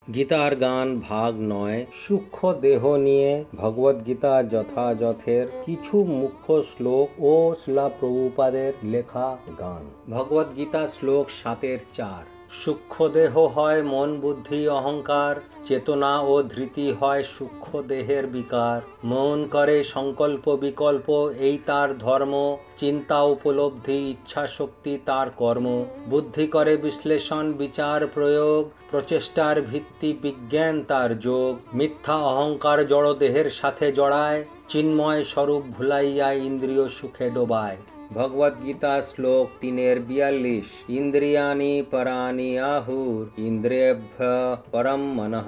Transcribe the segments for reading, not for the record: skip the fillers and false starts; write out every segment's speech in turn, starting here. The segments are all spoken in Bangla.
গীতার গান ভাগ ৯। সূক্ষ্ম দেহ নিয়ে ভগবদ্গীতা যথাযথের কিছু মুখ্য শ্লোক ও শ্রীলা প্রভুপাদের লেখা গান। ভগবদ্গীতা শ্লোক ৭-৪। সূক্ষ্ম দেহ হয় মন বুদ্ধি অহংকার, চেতনা ও ধৃতি হয় সূক্ষ্ম দেহের বিকার। মন করে সংকল্প বিকল্প, এই তার ধর্ম। চিন্তা উপলব্ধি ইচ্ছা শক্তি তার কর্ম। বুদ্ধি করে বিশ্লেষণ বিচার প্রয়োগ, প্রচেষ্টার ভিত্তি বিজ্ঞান তার যোগ। মিথ্যা অহংকার জড় দেহের সাথে জড়ায়, চিন্ময় স্বরূপ ভুলাইয়া ইন্দ্রিয় সুখে ডোবায়। ভগবদ্গীতা শ্লোক ৩-৪২। ইন্দ্রিয়াণি পরাণি আহুর ইন্দ্রিয়েভ্য পরম মনঃ,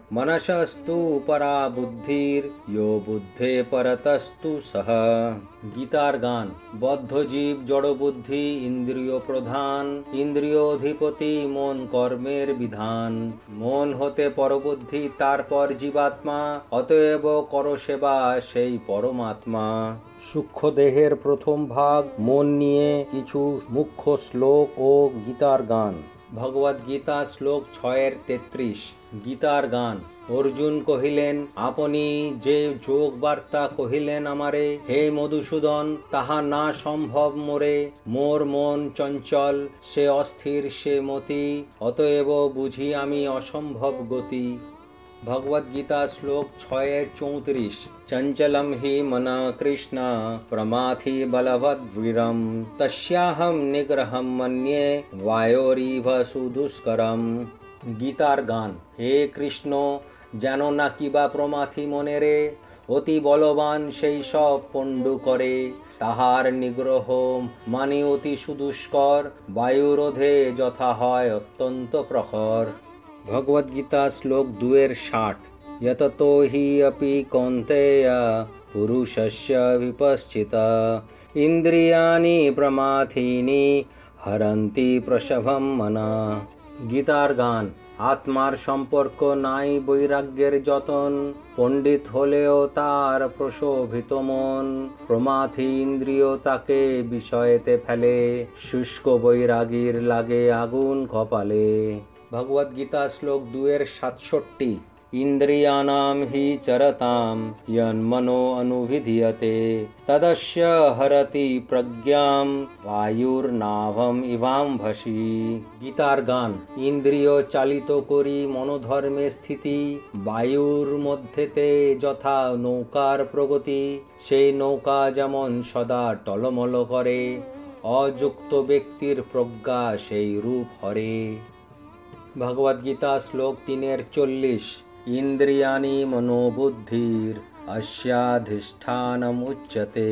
মনসস্তু পরা বুদ্ধির ইয়ো বুদ্ধে পরতস্তু সহ। গীতার গান। বদ্ধ জীব জড় বুদ্ধি ইন্দ্রিয় প্রধান, ইন্দ্রিয় অধিপতি মন কর্মের বিধান। মন হতে পরবুদ্ধি তারপর জীবাত্মা, অতএব কর সেবা সেই পরমাত্মা। সূক্ষ্ম দেহের প্রথম ভাগ মন নিয়ে কিছু মুখ্য শ্লোক ও গীতার গান। ভগবদ্গীতা শ্লোক ৬-৩৩। গীতার গান। অর্জুন কহিলেন, আপনি যে যোগ বার্তা কহিলেন আমারে, হে মধুসূদন, তাহা না সম্ভব মোরে। মোর মন চঞ্চল, সে অস্থির সে মতি, অতএব বুঝি আমি অসম্ভব গতি। ভগবদ্গীতা শ্লোক ৬-৩৪। চঞ্চলম হি মন কৃষ্ণ প্রমাথি বলবদ্বীরম, তস্যাহম নিগ্রহম মন্যে বায়োরিভ সুদুষ্করম। গীতার গান। হে কৃষ্ণ, যেন না কিবা প্রমাথি মনেরে, অতি বলবান সেই সব পণ্ডু করে। তাহার নিগ্রহ মানি অতি সুদুষ্কর, বায়ুরোধে যথা হয় অত্যন্ত প্রখর। ভগবদ্গীতা শ্লোক ২-৬। যততো হি অপি কৌন্তেয় পুরুষস্য বিপশ্চিতা, ইন্দ্রিয়াণি প্রমাথিনি হরন্তি প্রসভম মনা। গীতার গান। আত্মার সম্পর্ক নাই বৈরাগ্যের যতন, পণ্ডিত হলেও তার প্রশোভিত মন। প্রমাথি ইন্দ্রিয় তাকে বিষয়েতে ফেলে, শুষ্ক বৈরাগীর লাগে আগুন কপালে। ভগবদ্গীতা শ্লোক ২-৬৭। ইন্দ্রিয়াণাম হি চরতাম যন্মনো অনুবিধীয়তে, তদস্য হরতি প্রজ্ঞাম বায়ুর্নাভম ইবাম্ভসি। গীতার গান। ইন্দ্রিয় চালিত করি মনোধর্মে স্থিতি, বায়ুর মধ্যেতে যথা নৌকার প্রগতি। সেই নৌকা যেমন সদা টলমল করে, অযুক্ত ব্যক্তির প্রজ্ঞা সেই রূপ হরে। ভগবদ্গীতা শ্লোক ৩-৪০। ইন্দ্রিয়াণি মনোবুদ্ধির अस्याधिष्ठानमुच्यते,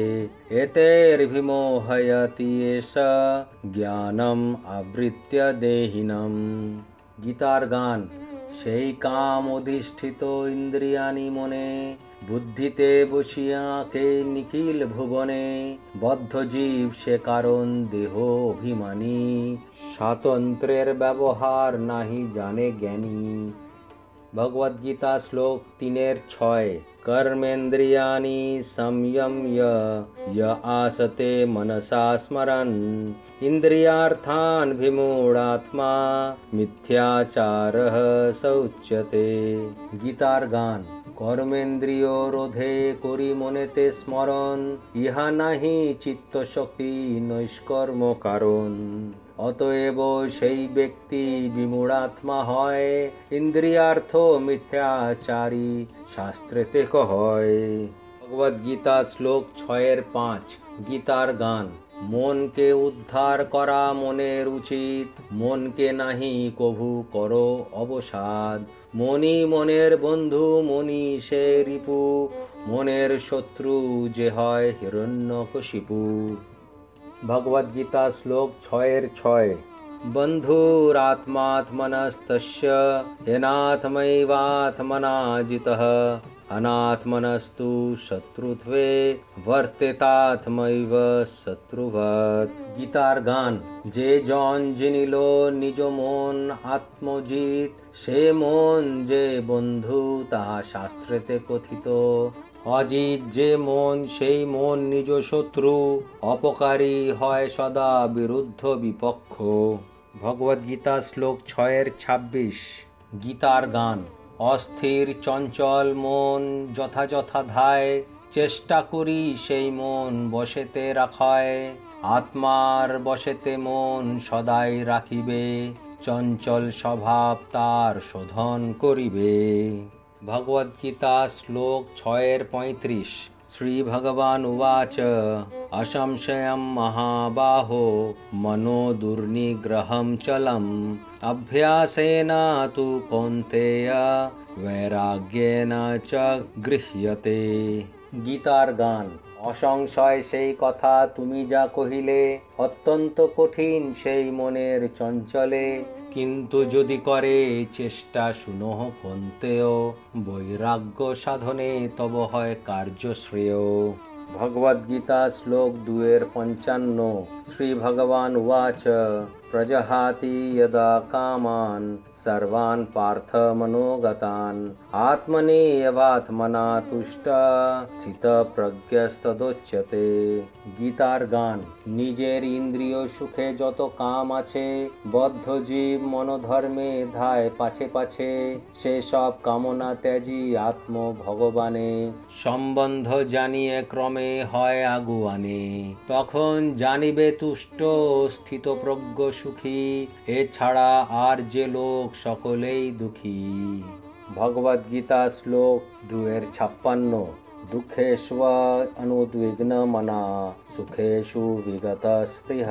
एतैर्विमोहयति एष জ্ঞানম আবৃত্য দেহিনম। গীতার গান। সেই কাম অধিষ্ঠিত ইন্দ্রিয়াণি মনে, বুদ্ধিতে বসিয়া কে নিখিল ভুবনে। বদ্ধ জীব সে কারণ দেহ অভিমানী, স্বাতন্ত্র্যের ব্যবহার নাহি জানে জ্ঞানী। ভগবদ্গীতা শ্লোক ৩-৬। কর্মেন্দ্রিয়াণি সংযম্য য় আসতে মনসা স্মরन्, ইন্দ্রিয়ার্থান বিমূঢ়াত্মা মিথ্যাচারঃ স উচ্যতে। গীতার গান। কর্মেন্দ্রিয় রোধে করি মনেতে স্মরণ, ইহা নাহি চিত্তশক্তি নৈষ্কর্ম কারণ। অতএব সেই ব্যক্তি বিমূঢ়াত্মা হয়, ইন্দ্রিয়ার্থ মিথ্যাচারী শাস্ত্রেতে কহয়। ভগবদ্গীতা শ্লোক ৬-৫। গীতার গান। মনকে উদ্ধার করা মনের উচিত, মনকে নাহি কভু করো অবসাদ। মনি মনের বন্ধু মনি সে রিপু, মনের শত্রু যে হয় হিরণ্যকশিপু। ভগবদ্গীতা শ্লোক ৬-৬। বন্ধুরাত্মাত্মনস্তস্য येनात्मैवात्मना जितः, अनात्मनस्तु শত্রুত্বে বর্তেতাত্মৈব শত্রুবৎ। গীতার গান। যে জন জিনিল নিজ মন আত্মজিৎ, সে মন যে বন্ধু তাহা শাস্ত্রেতে কথিত। অজিত যে মন সেই মন নিজ শত্রু, অপকারী হয় সদা বিরুদ্ধ বিপক্ষ। ভগবদ্গীতা শ্লোক ৬-২৬। গীতার গান। অস্থির চঞ্চল মন যথা ধায়, চেষ্টা করি সেই মন বশেতে রাখায়। আত্মার বশেতে মন সদাই রাখিবে, চঞ্চল স্বভাব তার শোধন করিবে। ভগবদ্গীতা শ্লোক 6:35। শ্রীভগবান উবাচ অসংশয়ম মহাবাহো মনো দুর্নিগ্রহম চলম অভ্যাসেন তু কৌন্তেয় বৈরাগ্যেন চ গৃহ্যতে। গীতার গান। অসংশয় সেই কথা তুমি যা কহিলে, অত্যন্ত কঠিন সেই মনের চঞ্চলে। কিন্তু যদি করে চেষ্টা শুনহ কৌন্তেয়, বৈরাগ্য সাধনে তব হয় কার্য শ্রেয়। ভগবদ্গীতা শ্লোক 2:55। শ্রী ভগবান উবাচ প্রজহাতি যদা কামান সর্বান পার্থ মনোগতান আত্মনেয়বাত্মনা তুষ্ট স্থিত প্রজ্ঞস্তদোচ্যতে। গীতার গান। নিজের ইন্দ্রিয় সুখে যত কাম আছে, বদ্ধ জীব মনোধর্মে ধায় পাছে পাছে। সেসব কামনা ত্যাজি আত্ম ভগবানে, সম্বন্ধ জানিয়ে ক্রমে হয় আগুয়ানে। তখন জানিবে তুষ্ট স্থিতপ্রজ্ঞ সুখী, এছাড়া আর যে লোক সকলেই দুঃখী। ভগবদ্গীতা শ্লোক 2:56। দুঃখেষু অনুদ্বিগ্ন মনা সুখেষু বিগত স্পৃহ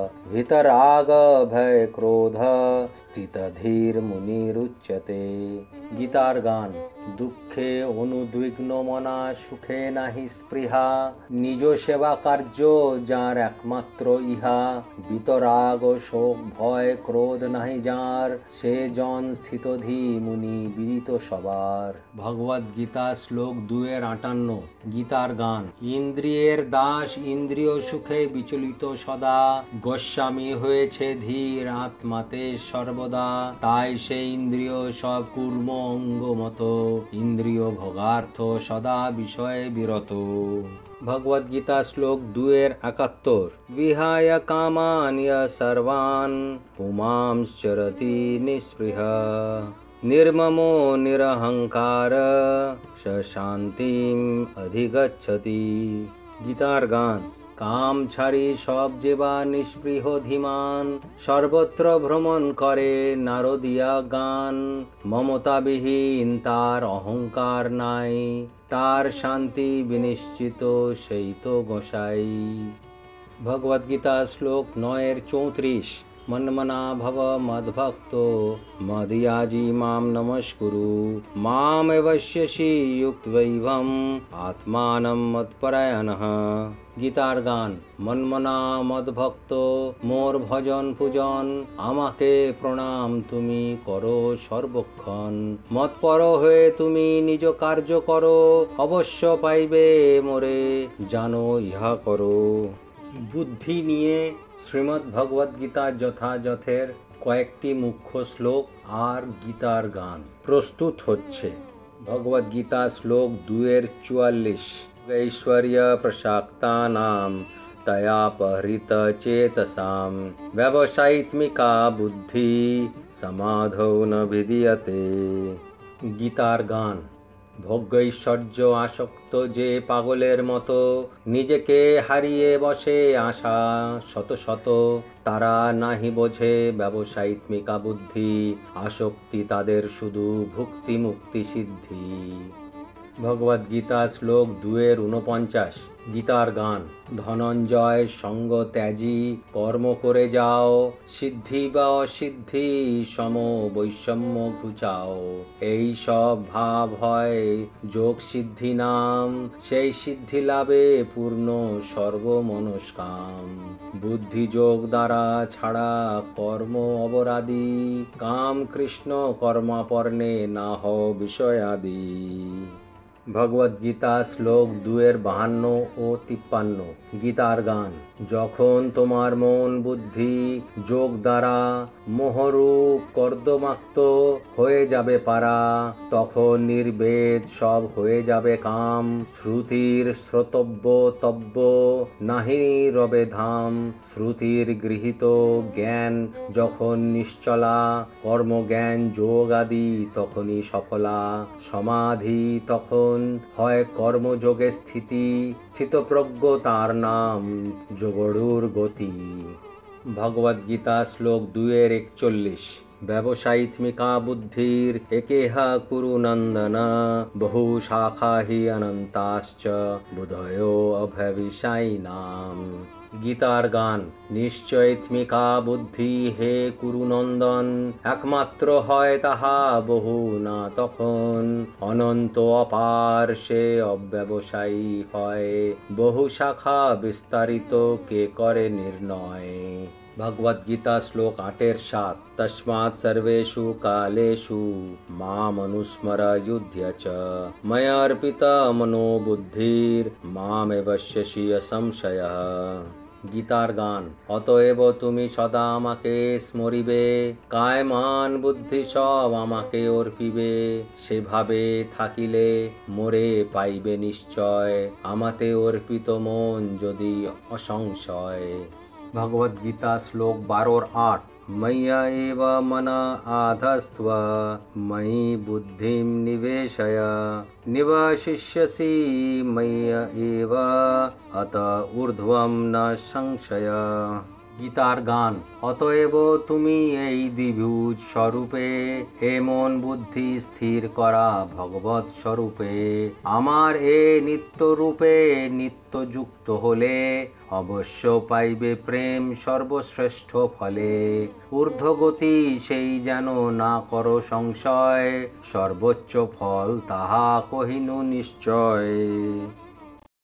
ভিতরাগ ভয় ক্রোধ স্থিতধীর মুনিরুচ্যতে। গীতার গান। দুঃখে অনুদ্বিগ্ন মনা সুখে নাহি স্পৃহা, নিজ সেবা কার্য যার একমাত্র ইহা। বিতরাগ শোক ভয় ক্রোধ নাহি যার, সে জন স্থিতধী মুনি বিদিত সবার। ভগবদ্গীতা শ্লোক 2:58। গীতার গান। ইন্দ্রিয়ের দাস ইন্দ্রিয় সুখে বিচলিত সদা, গোস্বামী হয়েছে ধীর আত্মাতে সর্বদা। তাই সে ইন্দ্রিয় সব কুর্ম অঙ্গ মতো, ইন্দ্রিয় ভোগার্থ সদা বিষয়ে বিরত। ভগবদ্গীতা শ্লোক 2:71। বিহায় কামান সর্বান পুমাংশ্চরতি নিঃস্পৃহ নির্মমো নিরহংকার স শান্তিম অধিগচ্ছতি। গীতার গান। কাম ছাড়ি সব যেবা নিষ্পৃহ ধীমান, সর্বত্র ভ্রমণ করে নারদিয়া গান। মমতাবিহীন তার অহংকার নাই, তার শান্তি বিনিশ্চিত সেই তো গোসাই। ভগবদ্গীতা শ্লোক 9:34। মন্মনা ভব মদ্ভক্ত মদিয়াজি মাম নমস্কুরু মামেবশ্যসি যুক্তৈবং আত্মানম মৎপরায়ণঃ। গীতার গান। মন্মনা মদ্ভক্ত মোর ভজন পূজন, আমাকে প্রণাম তুমি করো সর্বক্ষণ। মৎপর হয়ে তুমি নিজ কার্য করো, অবশ্য পাইবে মোরে জানো ইহা করো। বুদ্ধি নিয়ে শ্রীমদ্ ভগবদ্গীতা যথাযথের কয়েকটি মুখ্য শ্লোক আর গীতার গান প্রস্তুত হচ্ছে। ভগবদ্গীতা শ্লোক 2:44। ঐশ্বর্য প্রসাক্তানাম তয়াপহৃত চেতসাম ব্যবসায়িত্মিকা বুদ্ধি সমাধৌ ন বিদ্যতে। গীতার গান। ভোগ্যৈশ্বর্য আসক্ত যে পাগলের মতো, নিজেকে হারিয়ে বসে আশা শত শত। তারা নাহি বোঝে ব্যবসায়িত্মিকা বুদ্ধি, আসক্তি তাদের শুধু ভুক্তি মুক্তি সিদ্ধি। ভগবদ্গীতা শ্লোক 2:49। গীতার গান। ধনঞ্জয় সঙ্গ ত্যাজি কর্ম করে যাও, সিদ্ধি বা অসিদ্ধি সম বৈষম্য ঘুচাও। এই সব ভাব হয় যোগ সিদ্ধি নাম, সেই সিদ্ধি লাভে পূর্ণ সর্বমনস্কাম। বুদ্ধি যোগ দ্বারা ছাড়া কর্ম অবরাদি, কাম কৃষ্ণ কর্মাপর্ণে না হও বিষয়াদি। ভগবদ্গীতা শ্লোক 2-52 ও 53। গীতার গান। যখন তোমার মন বুদ্ধি যোগ দ্বারা মোহরূপ কর্দমাক্ত হয়ে যাবে পারা, তখন নির্বেদ সব হয়ে যাবে কাম। শ্রুতির শ্রোতব্য তব্য নাহি রবে ধাম। শ্রুতির গৃহীত জ্ঞান যখন নিশ্চলা, কর্মজ্ঞান যোগ আদি তখনই সফলা। সমাধি তখন হয় কর্মযোগে স্থিতি, স্থিতপ্রজ্ঞ তার নাম যোগড়ুর গতি। ভগবদ্গীতা শ্লোক 2-41। ব্যবসায়িত্মিকা বুদ্ধির একেহা কুরু নন্দন, বহু শাখা হি অনন্তাশ্চ বুধयो অভ্যবিসায়িনাম। গীতার গান। নিশ্চয়িত্মিকা বুদ্ধি হে কুরুনন্দন, একমাত্র হয় তাহা বহু না তখন। অনন্ত অপার সে অব্যবসায়ী হয়, বহু শাখা বিস্তারিত কে করে নির্ণয়। ভগবদ্গীতা শ্লোক 8-7। তস্মাৎ সর্বেষু কালেষু মামনুস্মর যুধ্য চ, ময়া অর্পিতা মনো বুদ্ধির মামেবশ্যসি সংশয়ঃ। গীতার গান। অতএব তুমি সদা আমাকে স্মরিবে, কায় মান বুদ্ধি সব আমাকে অর্পিবে। সেভাবে থাকিলে মোরে পাইবে নিশ্চয়, আমাতে অর্পিত মন যদি অসংশয়। ভগবদ্গীতা শ্লোক 12-8। ময়্যা এব মন আধস্ত্ব, ময়ি বুদ্ধিম নিবেশয়, নিবশিষ্যসি ময়্যা এব অত ঊর্ধ্বম ন সংশয়। গীতার গান। অতএব তুমি এই দ্বিভুজ স্বরূপে হে মন বুদ্ধি স্থির করা ভগবৎ স্বরূপে। আমার এ নিত্য রূপে নিত্যযুক্ত হলে, অবশ্য পাইবে প্রেম সর্বশ্রেষ্ঠ ফলে। ঊর্ধ্বগতি সেই যেন না করো সংশয়, সর্বোচ্চ ফল তাহা কহিনু নিশ্চয়।